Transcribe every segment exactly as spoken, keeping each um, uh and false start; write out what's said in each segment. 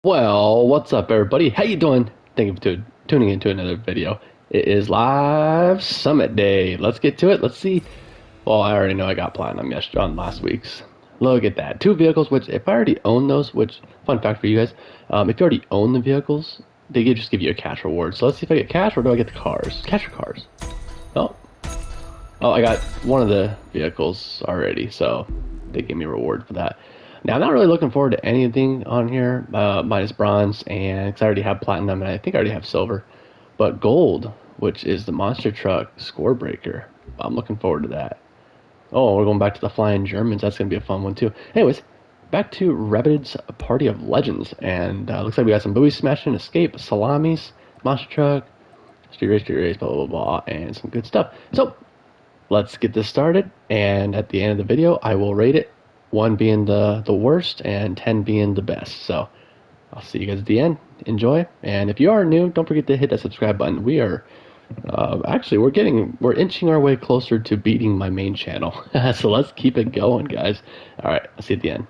Well, what's up, everybody? How you doing? Thank you for tu- tuning into another video. It is live Summit Day. Let's get to it. Let's see. Well, I already know I got platinum yesterday on last week's. Look at that. Two vehicles, which if I already own those, which, fun fact for you guys, um, if you already own the vehicles, they could just give you a cash reward. So let's see if I get cash or do I get the cars? Cash or cars? Oh, oh, I got one of the vehicles already, so they gave me a reward for that. Now, I'm not really looking forward to anything on here, uh, minus bronze, and because I already have platinum, and I think I already have silver. But gold, which is the monster truck score breaker, I'm looking forward to that. Oh, we're going back to the Flying Germans. That's going to be a fun one, too. Anyways, back to Rabbids Party of Legends, and uh, looks like we got some buoy smashing, escape, salamis, monster truck, street race, street race, blah, blah, blah, and some good stuff. So, let's get this started, and at the end of the video I will rate it, one being the the worst and ten being the best. So I'll see you guys at the end. Enjoy, and if you are new, don't forget to hit that subscribe button. We are uh, actually we're getting we're inching our way closer to beating my main channel. So let's keep it going, guys. All right, I'll see you at the end.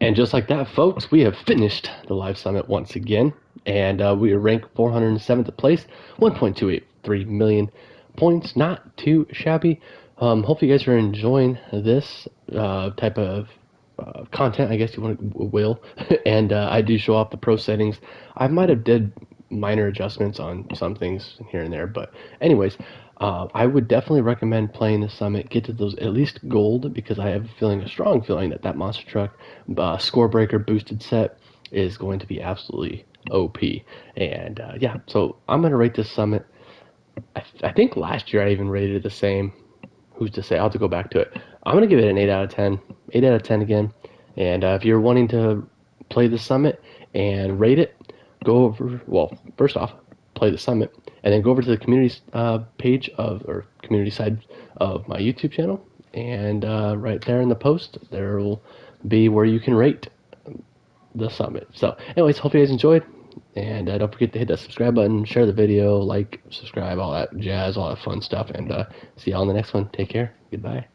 And just like that, folks, we have finished the live summit once again, and uh, we are ranked four hundred seventh place, one point two eight three million points. Not too shabby. Um, hopefully, you guys are enjoying this uh, type of uh, content, I guess you want to, will. and uh, I do show off the pro settings. I might have did minor adjustments on some things here and there, but anyways. Uh, I would definitely recommend playing the summit. Get to those at least gold, because I have a feeling, a strong feeling, that that monster truck uh, score breaker boosted set is going to be absolutely O P. And uh, yeah, so I'm gonna rate this summit. I, th- I think last year I even rated it the same. Who's to say? I'll have to go back to it. I'm gonna give it an eight out of ten. eight out of ten again. And uh, if you're wanting to play the summit and rate it, go over. Well, first off, play the summit, and then go over to the community uh, page of, or community side of my YouTube channel, and uh, right there in the post, there will be where you can rate the summit. So anyways, hope you guys enjoyed, and uh, don't forget to hit that subscribe button, share the video, like, subscribe, all that jazz, all that fun stuff, and uh, see y'all in the next one. Take care. Goodbye.